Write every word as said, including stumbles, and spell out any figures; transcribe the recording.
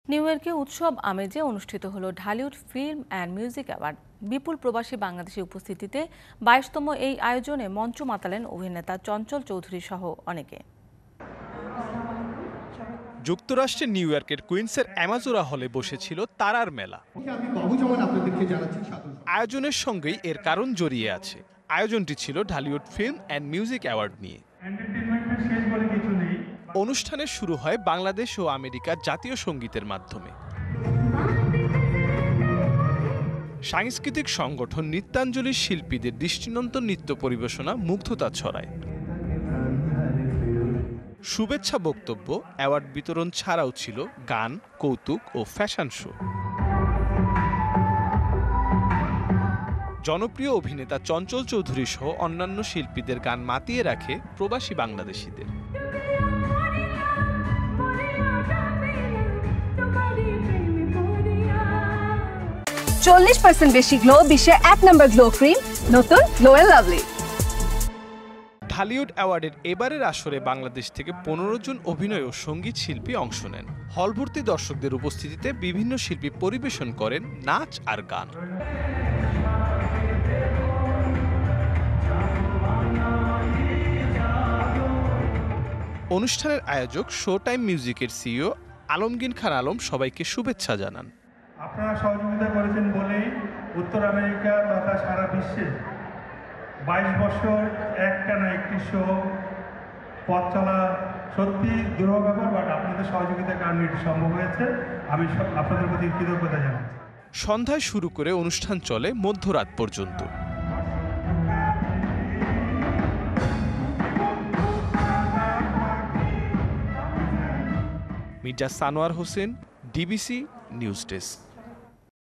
New ইয়র্কে উৎসব আমেজে অনুষ্ঠিত হলো Dhallywood film and music award. বিপুল প্রবাসী বাংলাদেশি উপস্থিতিতে বাইশতম এই আয়োজনে মঞ্চ মাতালেন অভিনেতা চঞ্চল চৌধুরী সহ অনেকে। যুক্তরাষ্ট্রের নিউ ইয়র্কের কুইন্সের অ্যামাজোরা হলে বসেছিল তারার মেলা। আয়োজনের সঙ্গেই এর কারণ জড়িয়ে আছে। আয়োজনটি ছিল Dhallywood film and music award নিয়ে। অনুষ্ঠানের শুরু হয় বাংলাদেশ ও আমেরিকার জাতীয় সঙ্গীতের মাধ্যমে। সাংস্কৃতিক সংগঠন নৃত্যাঞ্জলির শিল্পীদের দৃষ্টিনন্দন নৃত্য পরিবেশনা মুগ্ধতা ছড়ায়। শুভেচ্ছা বক্তব্য, অ্যাওয়ার্ড বিতরণ ছাড়াও ছিল গান, কৌতুক ও ফ্যাশন শো। জনপ্রিয় অভিনেতা চঞ্চল চৌধুরী সহ অন্যান্য শিল্পীদের গান মাতিয়ে রাখে প্রবাসী বাংলাদেশিদের। চল্লিশ পার্সেন্ট বেশি গ্লো, বিশ্বের এক নম্বর গ্লো ক্রিম, নতুন গ্লো এন্ড লাভলি। ঢালিউড অ্যাওয়ার্ডের এবারের আসরে বাংলাদেশ থেকে পনেরো জন অভিনয় ও সঙ্গীত শিল্পী অংশ নেন। হলভর্তি দর্শকদের উপস্থিতিতে বিভিন্ন শিল্পী পরিবেশন করেন নাচ আর গান। অনুষ্ঠানের আয়োজক শো টাইম মিউজিকের সিইও আলমগীর খান আলম সবাইকে শুভেচ্ছা জানান। আপনারা সহযোগিতা করেছেন বলেই উত্তর আমেরিকা তথা সারা বিশ্বে বাইশ বছর একটানা একটি শো পথ চলা সত্যি দুর্ভোগ ব্যাপার, বাট আপনাদের সহযোগিতার কারণে এটি সম্ভব হয়েছে। আমি আপনাদের প্রতি কৃতজ্ঞতা জানাচ্ছি। সন্ধ্যায় শুরু করে অনুষ্ঠান চলে মধ্যরাত পর্যন্ত। Mirza Sanowar Hossain, DBC news desk.